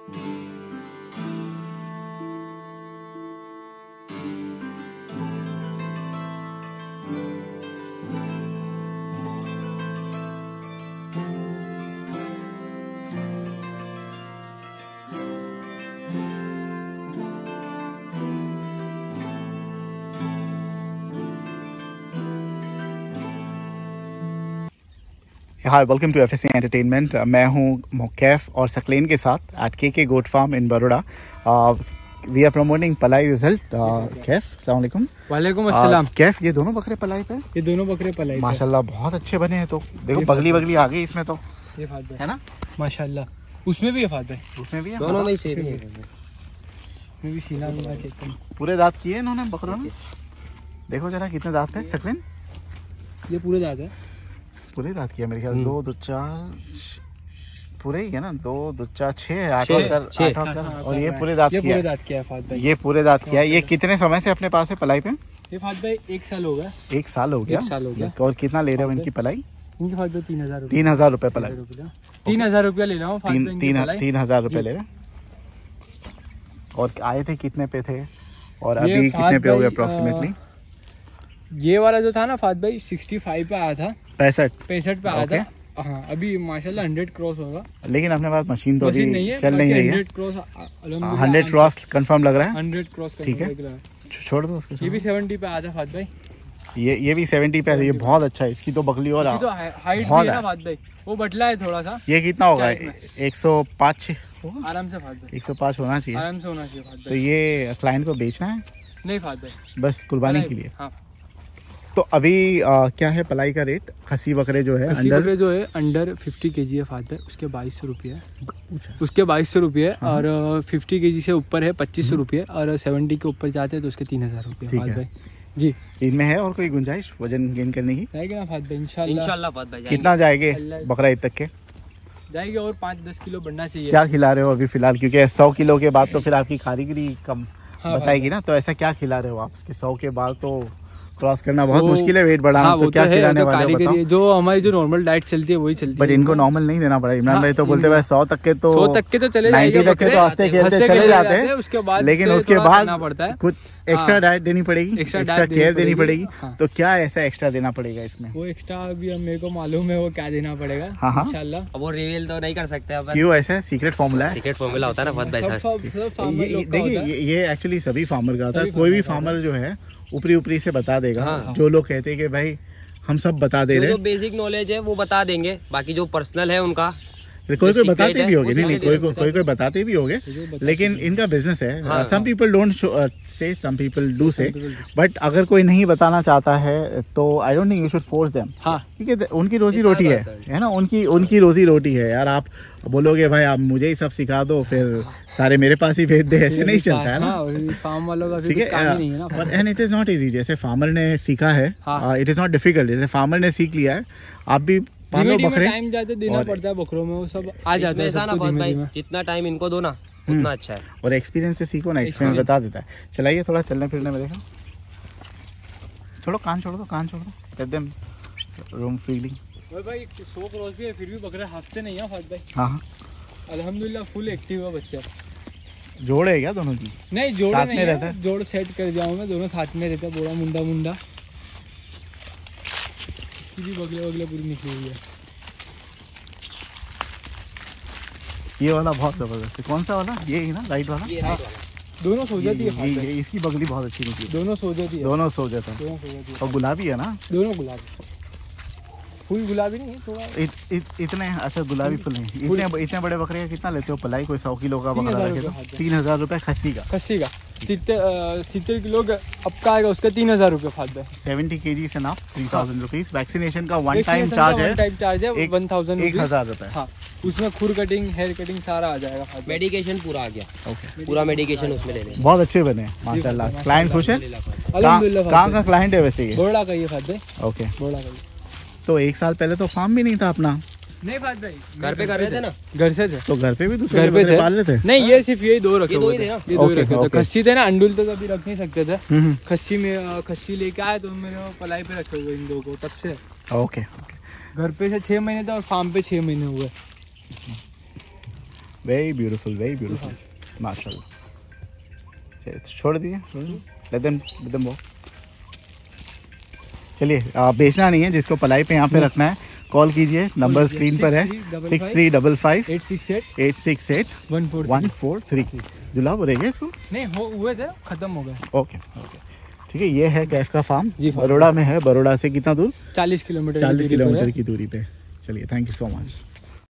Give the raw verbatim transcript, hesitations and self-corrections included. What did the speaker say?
Hi, welcome to FSC entertainment. मैं हूं कैफ और सकलेन के साथ at K K goat farm in Baroda. We are promoting पलाई रिजल्ट। कैफ, अस्सलाम वालेकुम। वालेकुम अस्सलाम। कैफ, ये दोनों बकरे पलाई पे? ये दोनों बकरे पलाई माशाल्लाह बहुत अच्छे बने हैं। तो देखो बगली बगली आ गई इसमें तो, ये फाद है ना माशाल्लाह। उसमें भी है फाद भाई, उसमें भी है, दोनों में ही सेम है। मैं भी सीना में चेक कर, पूरे दांत किए इन्होंने बकरों ने। देखो जरा कितने दांत है सकलेन। ये पूरे दांत है, पूरे दांत किया मेरे ख्याल। दो दो चार पूरे ही है ना, दो दो चार छह आठ और ये पूरे दांत ये किया। पूरे दांत किया है फाद भाई, ये पूरे दांत किया। ये कितने समय से अपने पास है पलाई पे? ये फाद भाई एक साल हो गया। एक साल हो गया। एक साल हो गया। और कितना ले रहे हो इनकी पलाई? इनकी फाद भाई तीन हजार तीन हजार रुपए पलाई। तीन हजार रुपया ले रहा हूँ, तीन तीन तीन हजार रुपए ले रहे। और आए थे कितने पे थे और अभी कितने पे हो गए अप्रोक्सीमेटली? ये वाला जो था ना फाद भाई सिक्सटी फाइव पे आया था, पैंसठ पैंसठ पे आया था। हाँ, अभी माशाल्लाह हंड्रेड क्रॉस होगा। लेकिन अपने पास मशीन तो मशीन नहीं है, चल नहीं रही है। Hundred cross hundred cross confirm लग रहा है। हंड्रेड क्रॉस ठीक है, छोड़ दो उसको। ये भी सेवेंटी पे आया था फाद भाई। ये ये भी सेवेंटी पे है। ये बहुत अच्छा है। इसकी तो बकली और तो हाइट भी है ना फाद भाई, वो बटला है थोड़ा सा। ये कितना होगा? एक सौ पाँच आराम से फाद भाई, एक सौ पाँच होना चाहिए, आराम से होना चाहिए फाद भाई। तो ये क्लाइंट को बेचना है? नहीं फाद भाई, बस कुर्बानी के लिए। हाँ। तो अभी आ, क्या है पलाई का रेट? खसी बकरे जो है खसी अंडर बकरे जो है अंडर फिफ्टी के जी है फाद भाई, उसके बाईस सौ रुपये है। उसके बाईस सौ रुपये है। और फिफ्टी के जी से ऊपर है पच्चीस सौ रुपये, और सेवेंटी के ऊपर जाते हैं तो उसके तीन हजार रुपये फाद भाई जी। इनमें है और कोई गुंजाइश वजन गेन करने की? जाएगी ना फाद भाई इंशाल्लाह। इंशाल्लाह फाद भाई। कितना जाएंगे बकरा ईद तक के? जाएगी और पाँच दस किलो बढ़ना चाहिए। क्या खिला रहे हो अभी फिलहाल? क्योंकि सौ किलो के बाद तो फिर आपकी कारीगरी कम हाँ, बताएगी ना। तो ऐसा क्या खिला रहे हो आप? सौ के बाद तो क्रॉस करना बहुत मुश्किल है, वेट बढ़ाना। हाँ, तो क्या खिलाने तो वाले हो? जो हमारी जो नॉर्मल डाइट चलती है वही चलती है। बट इनको नॉर्मल नहीं देना पड़ा। इमरान भाई तो बोलते हैं सौ तक के तो सौ तक के तो चले जाएंगे, तक के तो हंसते खेलते चले जाते हैं। उसके बाद लेकिन उसके बाद पड़ता है कुछ एक्स्ट्रा डाइट देनी पड़ेगी, एक्स्ट्रा केयर देनी पड़ेगी। तो क्या ऐसा एक्स्ट्रा देना पड़ेगा इसमें? वो एक्स्ट्रा अभी हम मेरे को मालूम है वो क्या देना पड़ेगा इंशाल्लाह। अब वो रिवील तो नहीं कर सकते अपन। क्यों? ऐसा सीक्रेट फॉर्मूला है, सीक्रेट फॉर्मूला होता है ना बहुत भाई। देखिए ये एक्चुअली सभी फार्मर का होता है। कोई भी फार्मर जो है ऊपरी ऊपरी से बता देगा। हाँ। जो लोग कहते हैं कि भाई हम सब बता दे रहे हैं, जो बेसिक नॉलेज है वो बता देंगे, बाकी जो पर्सनल है उनका कोई कोई बताते भी होंगे। नहीं नहीं कोई कोई कोई कोई बताते भी होंगे, लेकिन इनका बिजनेस है। सम people don't say, some people do say. But अगर कोई नहीं बताना चाहता है तो I don't think you should force them. क्योंकि उनकी रोजी रोटी है है ना, उनकी उनकी रोजी रोटी है यार। आप बोलोगे भाई आप मुझे ही सब सिखा दो, फिर सारे मेरे पास ही भेज दे, ऐसे नहीं चलता है ना। फार्म वालों का ठीक है, and it is not easy. जैसे फार्मर ने सीखा है, इट इज नॉट डिफिकल्ट। जैसे फार्मर ने सीख लिया है, आप भी पालो बकरे। टाइम ज्यादा देना पड़ता है बकरों में, वो सब आ जाता है ऐसा ना बहुत भाई। जितना टाइम इनको दो ना उतना अच्छा है। और एक्सपीरियंस से सीखो ना, एक्सपीरियंस बता देता है। चलाइए थोड़ा चलने फिरने में, देखो। छोड़ो कान, छोड़ दो कान, छोड़ दो एकदम रूम फीलिंग। भाई सौ क्रॉस भी है फिर भी बकरे हाफते नहीं है फाद भाई। हाँ हाँ अल्हम्दुलिल्लाह फुल एक्टिव है बच्चा। जोड़ है क्या दोनों की? नहीं जोड़ नहीं रहता है, जोड़ सेट कर जाऊँ मैं, दोनों साथ में रहता है। बोरा मुंडा मुंडा इसकी भी बगले बगले पूरी निकली हुई है। ये वाला बहुत जबरदस्त है। कौन सा वाला? ये ही ना, राइट वाला? ये हाँ। दोनों सो जाती है, ये, ये, इसकी बगली बहुत अच्छी निकली। दोनों सो जाती है, दोनों सो जाता है। और गुलाबी है ना? दोनों गुलाबी, फुल गुलाबी नहीं थोड़ा इत, इत, इतने अच्छा गुलाबी फुल हैं। इतने इतने बड़े बकरे का कितना लेते हो पलाई? कोई सौ किलो का बकरा रखे तो तीन हजार रुपए खस्सी का। खस्सी का सितर सितर किलो अब का आएगा उसका तीन हजार रुपये फायदा है। सेवेंटी के जी से ना थ्री थाउजेंड रुपीज। वैक्सीनेशन का वन टाइम चार्ज है, टाइम चार्ज है वन थाउजेंड एक हजार रुपए। हाँ, उसमें खुर कटिंग हेयर कटिंग सारा आ जाएगा। मेडिकेशन पूरा आ गया। ओके, पूरा मेडिकेशन उसमें ले लेंगे। बहुत अच्छे बने माशाल्लाह। क्लाइंट खुश है? कहाँ का क्लाइंट है वैसे? ये बोड़ा का ही फायदा। ओके, बोड़ा का। तो एक साल पहले तो फार्म भी नहीं था अपना? नहीं फायद भाई, घर पे कर रहे थे ना। घर से थे तो घर पे भी दूसरे घर पे थे पाल लेते? नहीं, ये सिर्फ यही दो रखे, ये दो ही थे। ये दो ही रखे थे। खस्सी थे ना, अंडुल तो कभी रख नहीं सकते थे। खस्सी में खस्सी लेके आए तो मेरे पलाई पे रखे हुए इन दो को तब से। ओके, घर पे से छह महीने थे और फार्म पे छह महीने हुए। वेरी ब्यूटीफुल, वेरी ब्यूटीफुल, माशाल्लाह। चलिए छोड़ दीजिए, let them let them walk. चलिए बेचना नहीं है, जिसको पलाई पे यहाँ पे रखना है कॉल कीजिए, नंबर स्क्रीन पर है six three double five eight six eight eight six eight one four one four three. जुला बोलेंगे इसको? नहीं हो हुए थे, खत्म हो गए। ओके ओके ठीक है। ये है कैफ का फार्म, जी, बड़ौदा में है। बड़ौदा से कितना दूर? चालीस किलोमीटर चालीस किलोमीटर की दूरी पे। चलिए थैंक यू सो मच।